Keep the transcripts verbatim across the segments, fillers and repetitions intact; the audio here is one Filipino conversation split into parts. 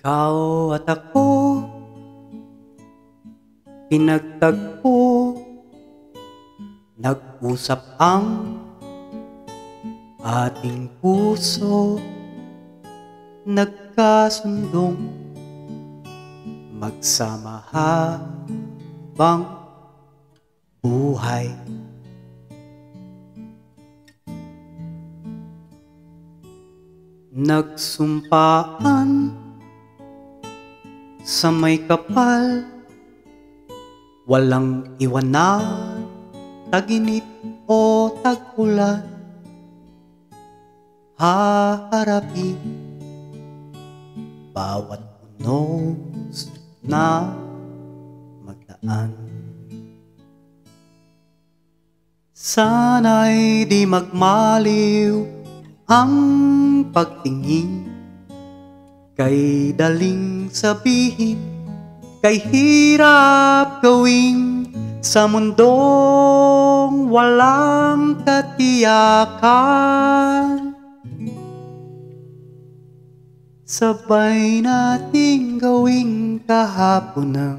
Ikaw at ako, pinagtagpo, nag-usap ang ating puso, nagkasundong magsama habang buhay. Nagsumpaan sa may kapal, walang iwan na tag-init o tag-ulan. Haharapin bawat unos na magdaan. Sana'y di magmaliw ang pagtingin, kay daling sabihin, kay hirap gawin sa mundong walang katiyakan. Sabay nating gawing kahapon ng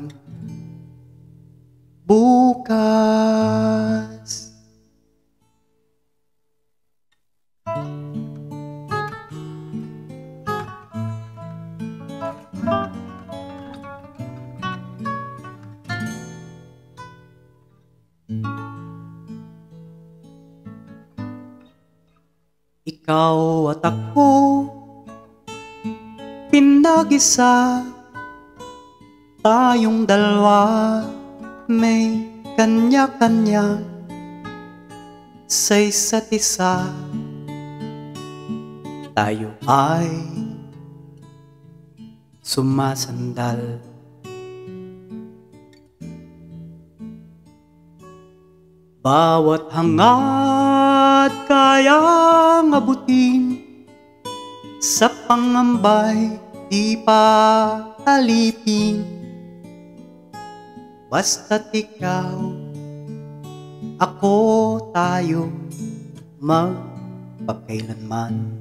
bukas. Ikaw at ako, pinag-isa, tayong dalawa, may kanya-kanya sa isa't isa. Tayo ay sumasandal. Bawat hangad kayang abutin, sa pangambay di pa alipin. Basta't ikaw, ako, tayo, magpakailanman.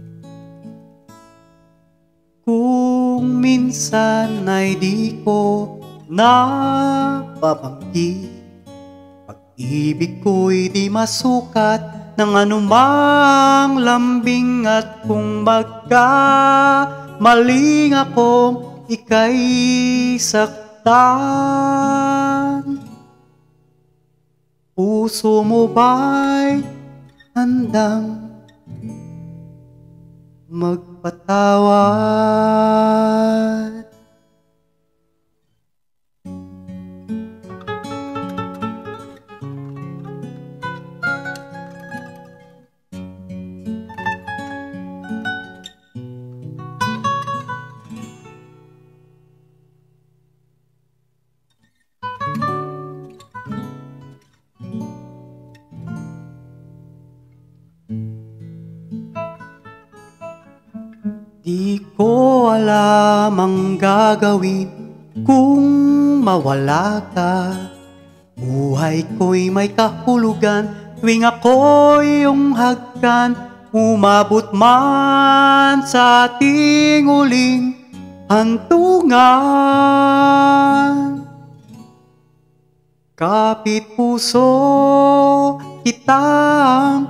Kung minsan ay di ko napabanggi, pag-ibig ko'y di masukat ng anumang lambing. At kung magkamaling akong ika'y saktan, puso mo ba'y handang magpatawad? Di ko alam ang gagawin kung mawala ka. Buhay ko'y may kahulugan tuwing ako'y iyong hagkan. Umabot man sa ating uling hantungan, kapit puso kitang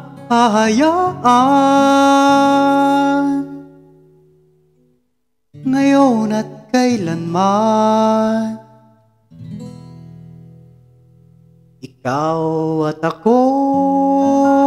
hahayaan, ngayon at kailanman. Ikaw at ako,